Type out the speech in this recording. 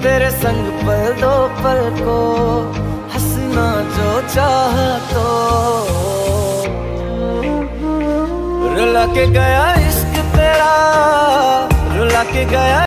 तेरे संग पल दो पल को, हंसना जो चाह तो। रुला के गया इश्क तेरा, रुला के गया